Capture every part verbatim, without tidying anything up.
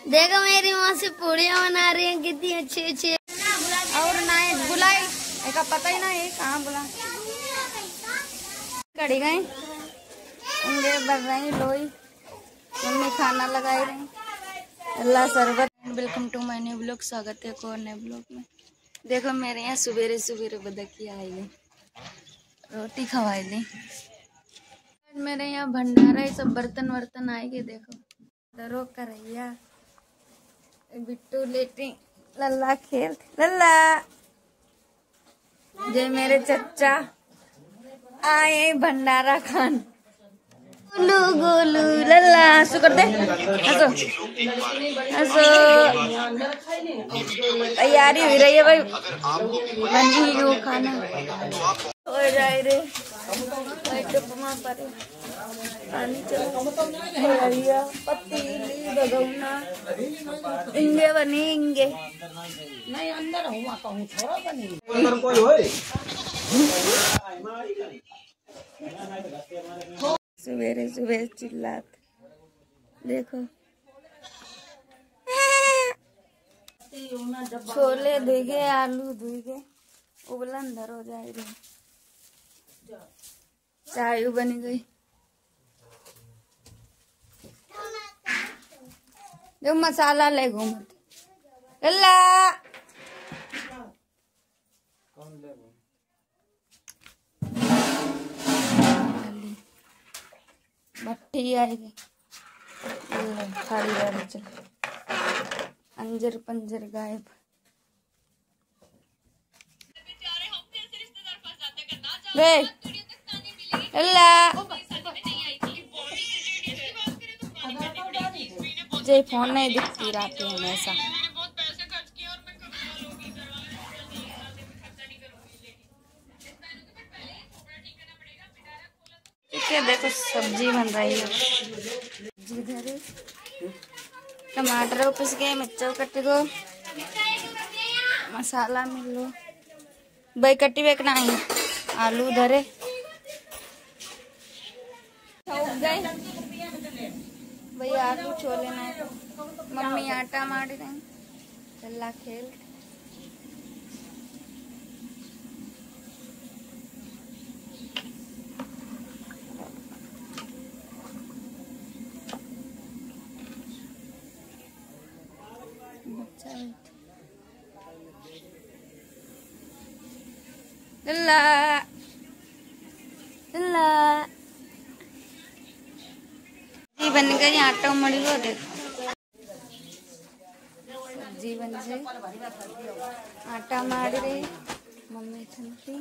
देखो मेरी माँ से पूड़ियाँ बना रही है, कितनी अच्छी अच्छी। और ना बुलाई एक पता ही ना है कहाँ बुला कड़ी गई उंगे बढ़ रही लोई मम्मी खाना लगाई रही अल्लाह शरबत। Welcome to my new blog, स्वागत है एक और नए ब्लॉग में। देखो मेरे यहाँ सुबेरे सुबेरे बदकी आई है, रोटी खवाई दी। मेरे यहाँ भंडारा ये सब बर्तन वर्तन आएंगे। देखो दरो करैया बिट्टू लेटी लल्ला खेल लल्ला जे मेरे चच्चा आए भंडारा खान गोलू गोलू लल्ला हंसो कर दे हंसो हंसो। तैयारी हो रही है भाई, बनी वो खाना हो जाए रे पर पानी चलो पतीली भगवना इंगे बनी इंगे नहीं अंदर हुआ कहूँ छोड़ा बनी अंदर कोई होए। सवेरे सुबह चिल्लात देखो छोले धुगे आलू धुगे उबलन धर हो जाए रे। चाय बनी गई, जो मसाला ले घूमत अल्लाह भट्टी आएगी खाड़ी गाड़ी चल अंजर पंजर गायब। वे अल्लाह जे फोन नहीं दिखती रहती है हमेशा। ठीक है देखो सब्जी बन रही है, सब्जी धरे टमाटर पिस गए मिर्चा कट गो मसाला मिल लो भाई कट्टी बेकना है आलू धरे गए भाई आलू छोले ना मम्मी आटा मार रही चल्ला खेल। लल्ला लल्ला जी बन गई आटा मड़ी लो देखो सब्जी बन गई आटा मार रही मम्मी छनती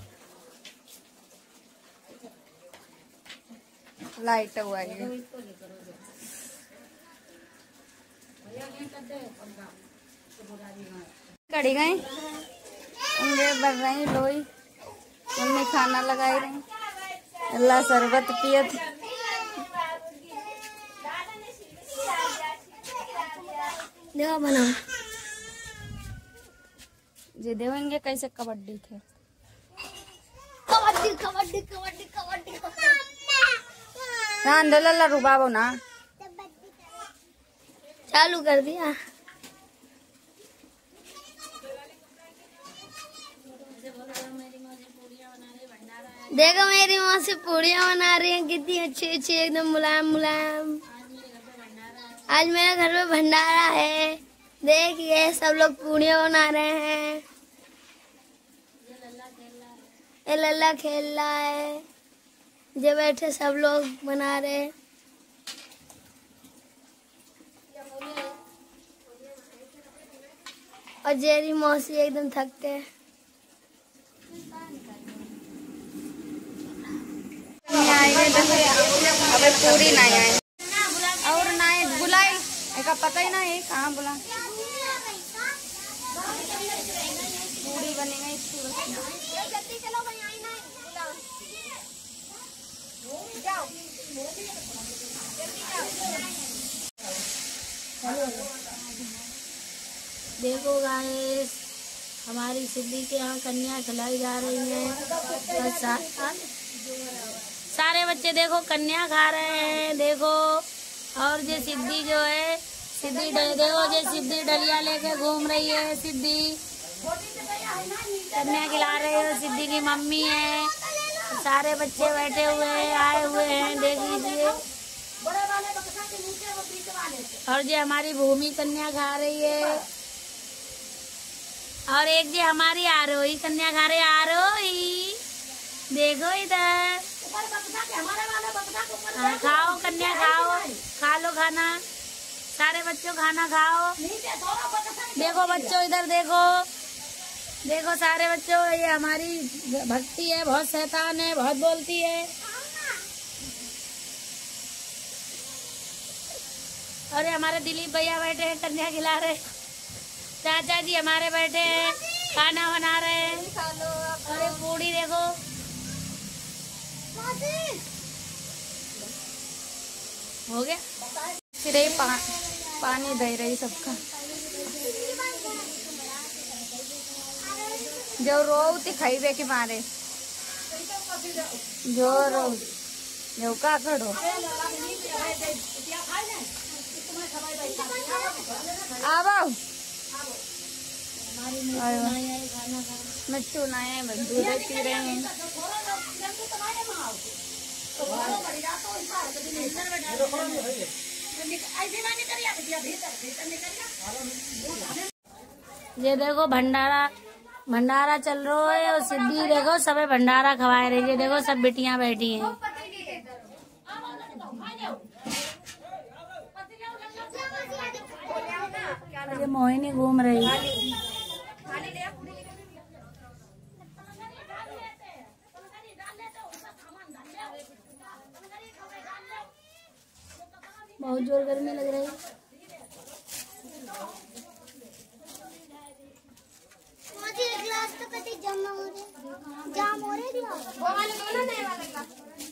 लाइट हुआ है कड़ी गई उंगे बढ़ रही लोई मम्मी खाना लगाई रही अल्लाह शरबत पियत देखो बनाओ जे देवेंगे कैसे कबड्डी थे कबड्डी कबड्डी कबड्डी कबड्डी ना अंदर रुबाबो ना चालू कर दिया। देखो मेरी माँ से पूड़ियाँ बना रही है, कितनी अच्छी अच्छी एकदम मुलायम मुलायम। आज मेरे घर में भंडारा है, देखिए सब लोग पूड़ियाँ बना रहे हैं। ये लल्ला खेल रहा है, जो बैठे सब लोग बना रहे हैं। और जेरी मौसी एकदम थक के अबे पूरी नहीं आई और ना बुलाई एक पता ही ना है कहाँ बुला पूरी बनी गई। देखो गाइस हमारी सिद्धि के यहाँ कन्या खिलाई जा रही है। सा, सारे बच्चे देखो कन्या खा रहे हैं देखो। और ये सिद्धि जो है सिद्धि देखो जे सिद्धि डलिया लेके घूम रही है। सिद्धि कन्या खिला रही है। सिद्धि की मम्मी है। सारे बच्चे बैठे हुए हैं, आए हुए हैं, देख लीजिए। और जो हमारी भूमि कन्या खा रही है। और एक जो हमारी आरोही कन्या खा रही है। आरोही देखो इधर। हाँ, खाओ कन्या खाओ, खा लो खाना। सारे बच्चों खाना खाओ। देखो बच्चों इधर देखो, देखो सारे बच्चों, ये हमारी भक्ति है, बहुत शैतान है, बहुत बोलती है। और हमारे दिलीप भैया बैठे हैं, कन्या खिला रहे। चाचा जी हमारे बैठे हैं, खाना बना रहे हैं। और ये पूड़ी देखो। हो गया। फिर ये पा, पानी दे रही सबका। जो रो खाइबे के मारे जो रो जो का करो आओ मिट्टू नए दूध पी रहे हैं। ये देखो भंडारा भंडारा चल रहा है। और सिद्धि देखो सबे भंडारा खवाए रही है। देखो सब बेटियां बैठी हैं। ये मोहिनी घूम रही है। बहुत जोर गर्मी लग रही है। ग्लास तो कति जमा हो रहे जाम हो रहे ग्लास वो वाले दो ना नए वाले ग्लास।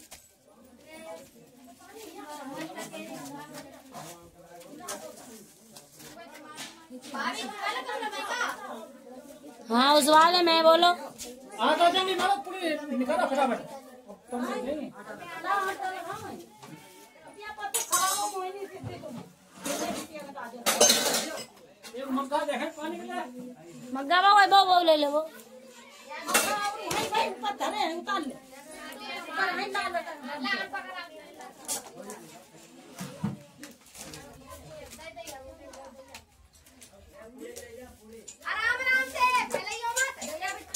हाँ उस वाले में बोलो। हाँ तो जल्दी मारो पूरी निकालो फटाफट। मग्गा बाबू वो वो ले ले वो। आराम आराम से फैलाइयो मत।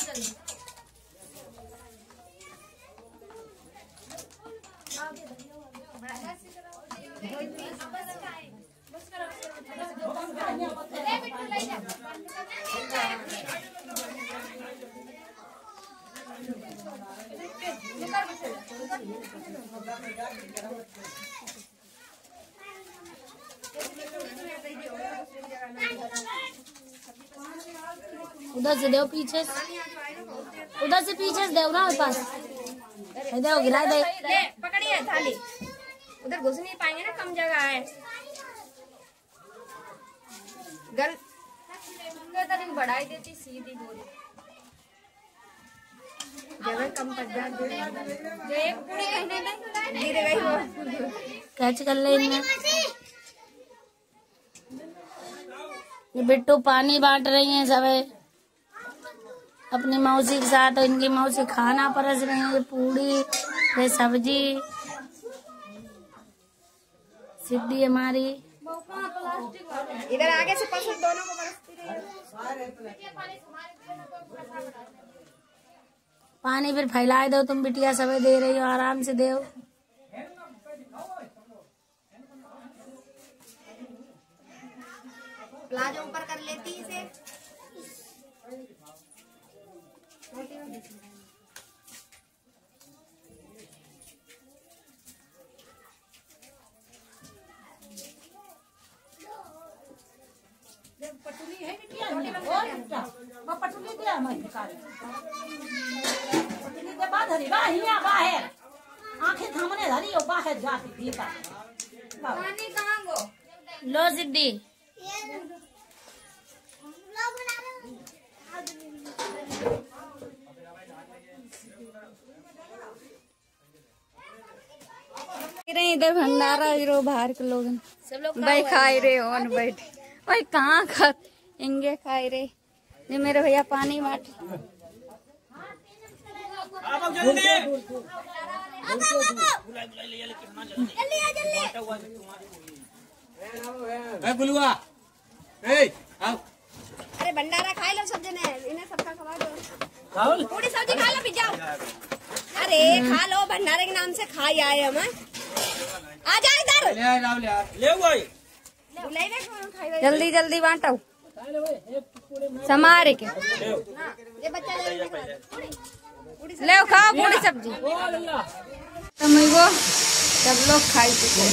उधर से दो पीछे, उधर से पीछे से दो ना पास दो गिरा दे। ले पकड़िए थाली, उधर घुस नहीं पाएंगे ना, कम जगह है। गल बढ़ाई देती सीधी बोरी जगह कम पड़ जाती जो एक पूरी कहने नहीं गिर गई वो कैच कर ले इनमें। ये बिट्टू पानी बांट रही हैं सब अपनी मौसी के साथ। इनकी मौसी खाना परस रही है, पूड़ी ये सब्जी। सिद्धि हमारी इधर आगे से पसंद दोनों को बरसती रही। पानी फिर फैलाए दो तुम बिटिया, सबे दे रही हो, आराम से दो। प्लाजो ऊपर कर लेती इसे। पटुली है बिटिया, वो पटुली दिया मैं निकाल। पटुली दे बाद हरी बा हिया बाहर आंखें थामने धरी हो बाहर जाती भीतर। पानी कहां गो लो सिद्धि। रहे इधर भंडारा रो बाहर के लोग सब लोग भाई खाए रे ओन बैठे भाई कहाँ खा इंगे खाए रे ये मेरे भैया पानी माट बुलवा अरे भंडारा खाए लो सब जने, इन्हें सबका खवा दो, पूरी सब्जी खा लो, पिज्जा। अरे खा लो, भंडारे के नाम से खाई आए हम। आ जाओ इधर, ले भाई जल्दी जल्दी बांटो समारे के ये बच्चा ले खाओ पूरी सब्जी तुम वो सब लोग खाई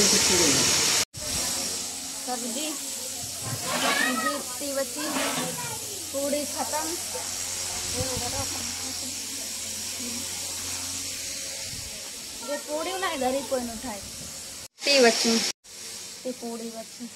सब्जी जीती बची पूरी खत्म ये पूरी ना इधर ही कोई नहीं उठाए ती बची ती पूरी बची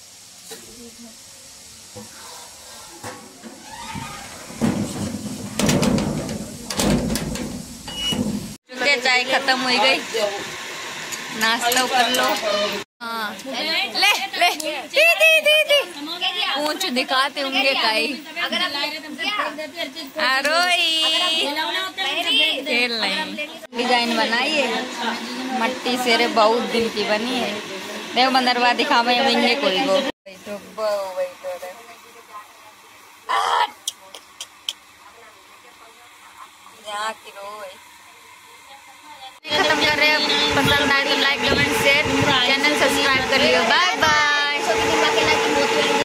चाय खत्म हो गई नाश्ता कर लो हाँ ले ले दी दी दी दी पूंछ दिखाते होंगे काई अरोई खेल नहीं डिजाइन बनाइए मट्टी से रे बहुत दिन की बनी है देव बंदरवा दिखावे वही कोई गो यहाँ की रो खत्म कर रहे हैं पसंद आए